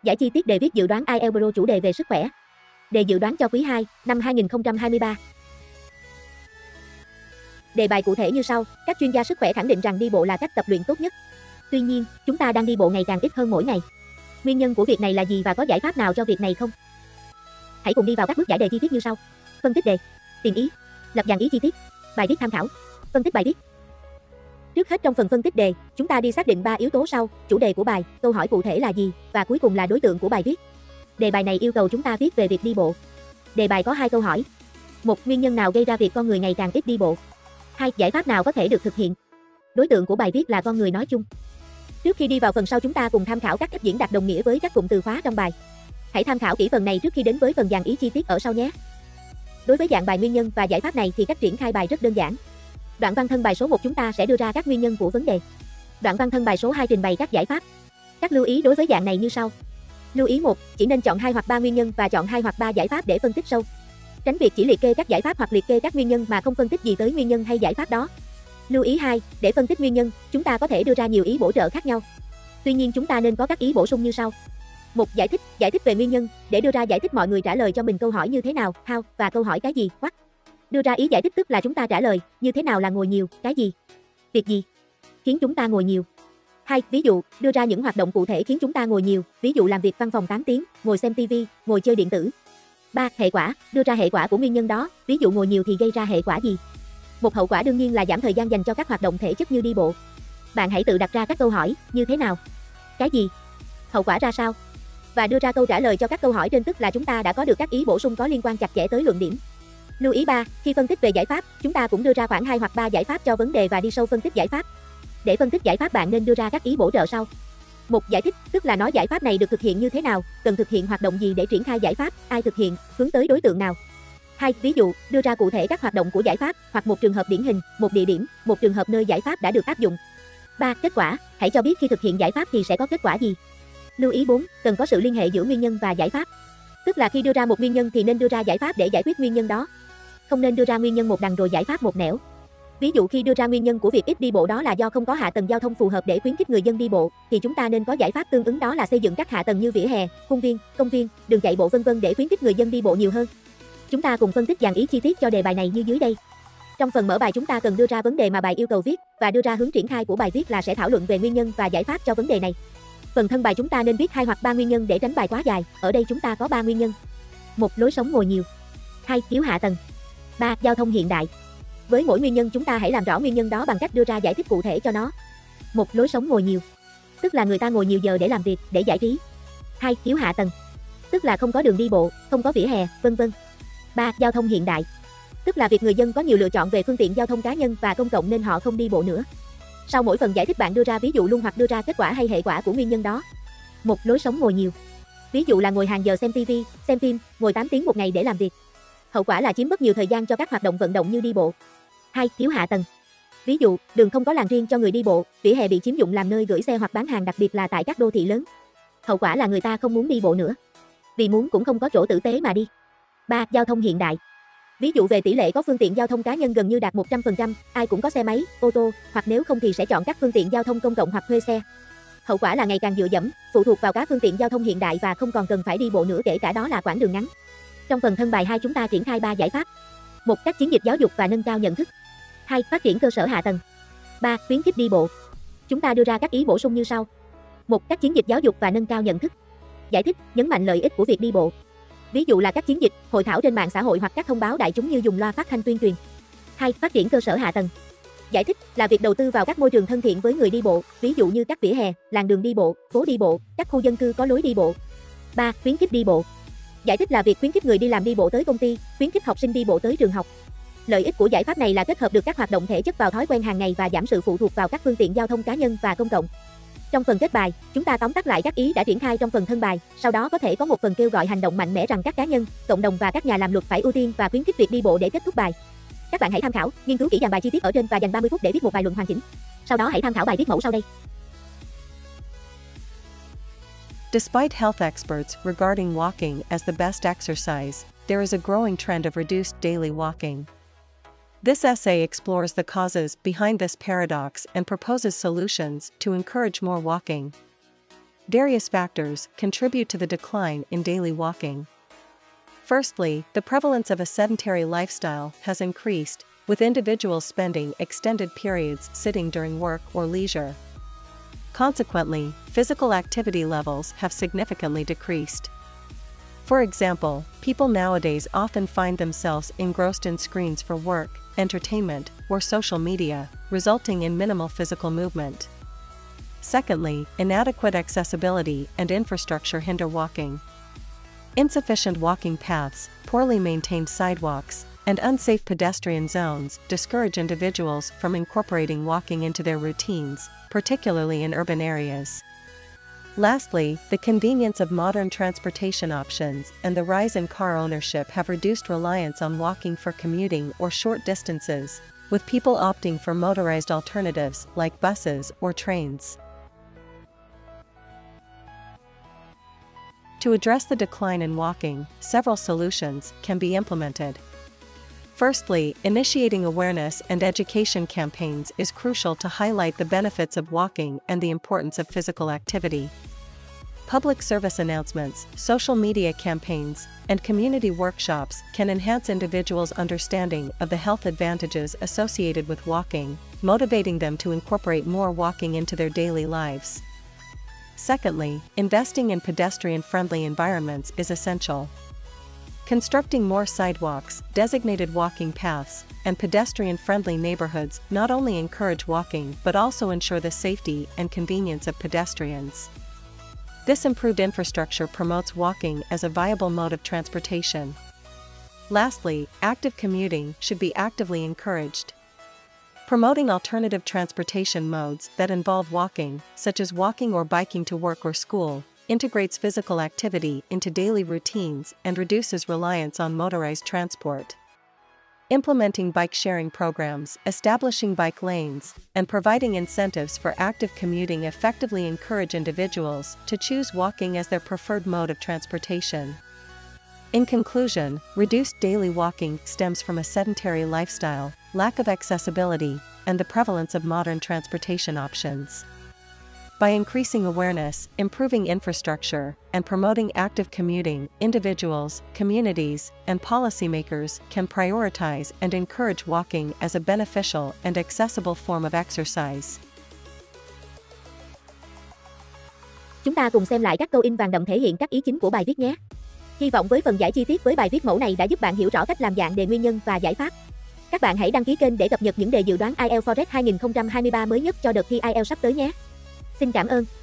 Giải chi tiết đề viết dự đoán IELTS Pro chủ đề về sức khỏe. Đề dự đoán cho quý 2 năm 2023. Đề bài cụ thể như sau, các chuyên gia sức khỏe khẳng định rằng đi bộ là cách tập luyện tốt nhất. Tuy nhiên, chúng ta đang đi bộ ngày càng ít hơn mỗi ngày. Nguyên nhân của việc này là gì và có giải pháp nào cho việc này không? Hãy cùng đi vào các bước giải đề chi tiết như sau. Phân tích đề, tìm ý, lập dàn ý chi tiết, bài viết tham khảo, phân tích bài viết. Trước hết trong phần phân tích đề, chúng ta đi xác định 3 yếu tố sau, chủ đề của bài, câu hỏi cụ thể là gì, và cuối cùng là đối tượng của bài viết. Đề bài này yêu cầu chúng ta viết về việc đi bộ. Đề bài có 2 câu hỏi. 1. Nguyên nhân nào gây ra việc con người ngày càng ít đi bộ? 2. Giải pháp nào có thể được thực hiện? Đối tượng của bài viết là con người nói chung. Trước khi đi vào phần sau chúng ta cùng tham khảo các cách diễn đạt đồng nghĩa với các cụm từ khóa trong bài. Hãy tham khảo kỹ phần này trước khi đến với phần dàn ý chi tiết ở sau nhé. Đối với dạng bài nguyên nhân và giải pháp này thì cách triển khai bài rất đơn giản. Đoạn văn thân bài số 1 chúng ta sẽ đưa ra các nguyên nhân của vấn đề. Đoạn văn thân bài số 2 trình bày các giải pháp. Các lưu ý đối với dạng này như sau. Lưu ý 1, chỉ nên chọn 2 hoặc 3 nguyên nhân và chọn 2 hoặc 3 giải pháp để phân tích sâu. Tránh việc chỉ liệt kê các giải pháp hoặc liệt kê các nguyên nhân mà không phân tích gì tới nguyên nhân hay giải pháp đó. Lưu ý 2, để phân tích nguyên nhân, chúng ta có thể đưa ra nhiều ý bổ trợ khác nhau. Tuy nhiên chúng ta nên có các ý bổ sung như sau. 1. Giải thích về nguyên nhân, để đưa ra giải thích mọi người trả lời cho mình câu hỏi như thế nào, how và câu hỏi cái gì, what. Đưa ra ý giải thích tức là chúng ta trả lời, như thế nào là ngồi nhiều, cái gì, việc gì khiến chúng ta ngồi nhiều. 2. Ví dụ, đưa ra những hoạt động cụ thể khiến chúng ta ngồi nhiều, ví dụ làm việc văn phòng 8 tiếng, ngồi xem TV, ngồi chơi điện tử. 3. Hệ quả, đưa ra hệ quả của nguyên nhân đó, ví dụ ngồi nhiều thì gây ra hệ quả gì. Một hậu quả đương nhiên là giảm thời gian dành cho các hoạt động thể chất như đi bộ. Bạn hãy tự đặt ra các câu hỏi, như thế nào, cái gì, hậu quả ra sao, và đưa ra câu trả lời cho các câu hỏi trên, tức là chúng ta đã có được các ý bổ sung có liên quan chặt chẽ tới luận điểm. Lưu ý 3, khi phân tích về giải pháp, chúng ta cũng đưa ra khoảng 2 hoặc 3 giải pháp cho vấn đề và đi sâu phân tích giải pháp. Để phân tích giải pháp bạn nên đưa ra các ý bổ trợ sau. 1. Giải thích, tức là nói giải pháp này được thực hiện như thế nào, cần thực hiện hoạt động gì để triển khai giải pháp, ai thực hiện, hướng tới đối tượng nào. 2. Ví dụ, đưa ra cụ thể các hoạt động của giải pháp, hoặc một trường hợp điển hình, một địa điểm, một trường hợp nơi giải pháp đã được áp dụng. 3. Kết quả, hãy cho biết khi thực hiện giải pháp thì sẽ có kết quả gì. Lưu ý 4, cần có sự liên hệ giữa nguyên nhân và giải pháp. Tức là khi đưa ra một nguyên nhân thì nên đưa ra giải pháp để giải quyết nguyên nhân đó. Không nên đưa ra nguyên nhân một đằng rồi giải pháp một nẻo. Ví dụ khi đưa ra nguyên nhân của việc ít đi bộ đó là do không có hạ tầng giao thông phù hợp để khuyến khích người dân đi bộ, thì chúng ta nên có giải pháp tương ứng đó là xây dựng các hạ tầng như vỉa hè, khuôn viên, công viên, đường chạy bộ vân vân để khuyến khích người dân đi bộ nhiều hơn. Chúng ta cùng phân tích dàn ý chi tiết cho đề bài này như dưới đây. Trong phần mở bài chúng ta cần đưa ra vấn đề mà bài yêu cầu viết và đưa ra hướng triển khai của bài viết là sẽ thảo luận về nguyên nhân và giải pháp cho vấn đề này. Phần thân bài chúng ta nên viết 2 hoặc 3 nguyên nhân để tránh bài quá dài. Ở đây chúng ta có 3 nguyên nhân. 1. Lối sống ngồi nhiều. 2. Thiếu hạ tầng. 3. Giao thông hiện đại. Với mỗi nguyên nhân chúng ta hãy làm rõ nguyên nhân đó bằng cách đưa ra giải thích cụ thể cho nó. 1. Lối sống ngồi nhiều, tức là người ta ngồi nhiều giờ để làm việc, để giải trí. 2. Thiếu hạ tầng, tức là không có đường đi bộ, không có vỉa hè, vân vân. 3. Giao thông hiện đại, tức là việc người dân có nhiều lựa chọn về phương tiện giao thông cá nhân và công cộng nên họ không đi bộ nữa. Sau mỗi phần giải thích bạn đưa ra ví dụ luôn hoặc đưa ra kết quả hay hệ quả của nguyên nhân đó. 1. Lối sống ngồi nhiều. Ví dụ là ngồi hàng giờ xem TV, xem phim, ngồi 8 tiếng một ngày để làm việc. Hậu quả là chiếm mất nhiều thời gian cho các hoạt động vận động như đi bộ. 2. Thiếu hạ tầng. Ví dụ, đường không có làn riêng cho người đi bộ, vỉa hè bị chiếm dụng làm nơi gửi xe hoặc bán hàng đặc biệt là tại các đô thị lớn. Hậu quả là người ta không muốn đi bộ nữa. Vì muốn cũng không có chỗ tử tế mà đi. 3. Giao thông hiện đại. Ví dụ về tỷ lệ có phương tiện giao thông cá nhân gần như đạt 100%, ai cũng có xe máy, ô tô, hoặc nếu không thì sẽ chọn các phương tiện giao thông công cộng hoặc thuê xe. Hậu quả là ngày càng dựa dẫm, phụ thuộc vào các phương tiện giao thông hiện đại và không còn cần phải đi bộ nữa kể cả đó là quãng đường ngắn. Trong phần thân bài 2 chúng ta triển khai 3 giải pháp. 1. Các chiến dịch giáo dục và nâng cao nhận thức. 2. Phát triển cơ sở hạ tầng. 3. Khuyến khích đi bộ. Chúng ta đưa ra các ý bổ sung như sau. 1. Các chiến dịch giáo dục và nâng cao nhận thức. Giải thích, nhấn mạnh lợi ích của việc đi bộ. Ví dụ là các chiến dịch, hội thảo trên mạng xã hội hoặc các thông báo đại chúng như dùng loa phát thanh tuyên truyền. 2. Phát triển cơ sở hạ tầng. Giải thích là việc đầu tư vào các môi trường thân thiện với người đi bộ, ví dụ như các vỉa hè, làn đường đi bộ, phố đi bộ, các khu dân cư có lối đi bộ. 3. Khuyến khích đi bộ. Giải thích là việc khuyến khích người đi làm đi bộ tới công ty, khuyến khích học sinh đi bộ tới trường học. Lợi ích của giải pháp này là kết hợp được các hoạt động thể chất vào thói quen hàng ngày và giảm sự phụ thuộc vào các phương tiện giao thông cá nhân và công cộng. Trong phần kết bài, chúng ta tóm tắt lại các ý đã triển khai trong phần thân bài, sau đó có thể có một phần kêu gọi hành động mạnh mẽ rằng các cá nhân, cộng đồng và các nhà làm luật phải ưu tiên và khuyến khích việc đi bộ để kết thúc bài. Các bạn hãy tham khảo, nghiên cứu kỹ dàn bài chi tiết ở trên và dành 30 phút để viết một bài luận hoàn chỉnh. Sau đó hãy tham khảo bài viết mẫu sau đây. Despite health experts regarding walking as the best exercise, there is a growing trend of reduced daily walking. This essay explores the causes behind this paradox and proposes solutions to encourage more walking. various factors contribute to the decline in daily walking. Firstly, the prevalence of a sedentary lifestyle has increased, with individuals spending extended periods sitting during work or leisure. Consequently, physical activity levels have significantly decreased. For example, people nowadays often find themselves engrossed in screens for work, entertainment, or social media, resulting in minimal physical movement. Secondly, inadequate accessibility and infrastructure hinder walking. Insufficient walking paths, poorly maintained sidewalks, and unsafe pedestrian zones discourage individuals from incorporating walking into their routines, particularly in urban areas. Lastly, the convenience of modern transportation options and the rise in car ownership have reduced reliance on walking for commuting or short distances, with people opting for motorized alternatives like buses or trains. To address the decline in walking, several solutions can be implemented. Firstly, initiating awareness and education campaigns is crucial to highlight the benefits of walking and the importance of physical activity. Public service announcements, social media campaigns, and community workshops can enhance individuals' understanding of the health advantages associated with walking, motivating them to incorporate more walking into their daily lives. Secondly, investing in pedestrian-friendly environments is essential. Constructing more sidewalks, designated walking paths, and pedestrian-friendly neighborhoods not only encourage walking but also ensure the safety and convenience of pedestrians. This improved infrastructure promotes walking as a viable mode of transportation. Lastly, active commuting should be actively encouraged. Promoting alternative transportation modes that involve walking, such as walking or biking to work or school, integrates physical activity into daily routines and reduces reliance on motorized transport. Implementing bike-sharing programs, establishing bike lanes, and providing incentives for active commuting effectively encourage individuals to choose walking as their preferred mode of transportation. In conclusion, reduced daily walking stems from a sedentary lifestyle, lack of accessibility, and the prevalence of modern transportation options. By increasing awareness, improving infrastructure, and promoting active commuting, individuals, communities, and policymakers can prioritize and encourage walking as a beneficial and accessible form of exercise. Chúng ta cùng xem lại các câu in vàng đậm thể hiện các ý chính của bài viết nhé. Hy vọng với phần giải chi tiết với bài viết mẫu này đã giúp bạn hiểu rõ cách làm dạng đề nguyên nhân và giải pháp. Các bạn hãy đăng ký kênh để cập nhật những đề dự đoán IELTS Forest 2023 mới nhất cho đợt thi IELTS sắp tới nhé. Xin cảm ơn.